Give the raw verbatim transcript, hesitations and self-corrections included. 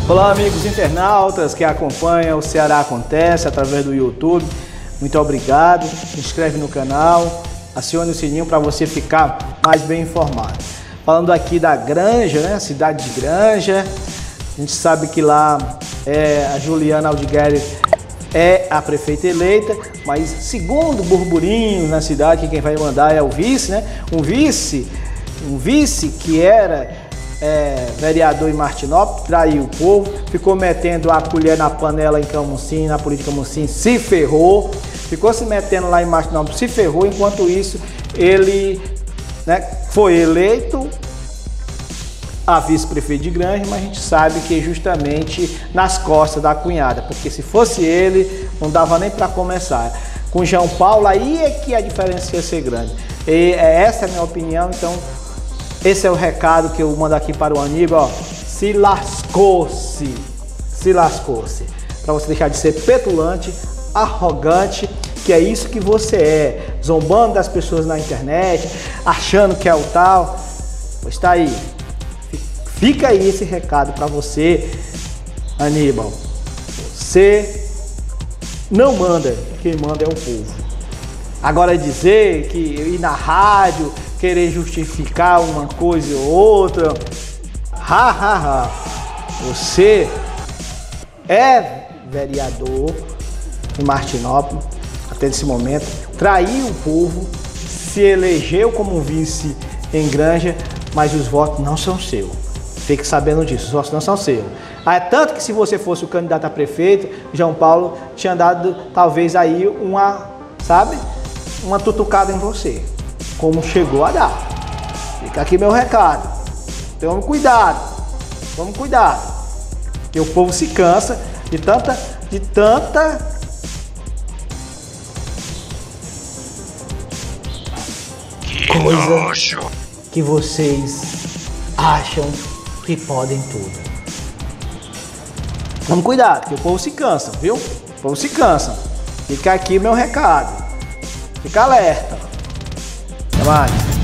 Olá, amigos internautas que acompanham o Ceará Acontece através do YouTube. Muito obrigado. Se inscreve no canal, acione o sininho para você ficar mais bem informado. Falando aqui da Granja, né? Cidade de Granja. A gente sabe que lá é, a Juliana Aldigueri é a prefeita eleita, mas segundo burburinhos na cidade, que quem vai mandar é o vice, né? Um vice, um vice que era É, vereador em Martinópolis, traiu o povo, ficou metendo a colher na panela em Camusim, na política Camusim, se ferrou, ficou se metendo lá em Martinópolis, se ferrou. Enquanto isso, ele né, foi eleito a vice-prefeito de Granja, mas a gente sabe que é justamente nas costas da cunhada, porque se fosse ele, não dava nem para começar. Com João Paulo, aí é que a diferença ia ser grande. E essa é a minha opinião, então esse é o recado que eu mando aqui para o Aníbal, ó. Se lascou-se, se lascou-se. Para você deixar de ser petulante, arrogante, que é isso que você é. Zombando das pessoas na internet, achando que é o tal. Pois tá aí. Fica aí esse recado para você, Aníbal. Você não manda, quem manda é o povo. Agora dizer que ir na rádio, querer justificar uma coisa ou outra, ha, ha, ha. Você é vereador em Martinópolis, até esse momento, traiu o povo, se elegeu como vice em Granja, mas os votos não são seus. Fique sabendo disso, os votos não são seus. É tanto que se você fosse o candidato a prefeito, João Paulo tinha dado talvez aí uma, sabe, uma tutucada em você, como chegou a dar. Fica aqui meu recado. Tome cuidado. Tome cuidado. Porque o povo se cansa de tanta, de tanta que coisa nojo que vocês acham que podem tudo. Tome cuidado, porque o povo se cansa, viu? O povo se cansa. Fica aqui meu recado. Fica alerta. Até mais.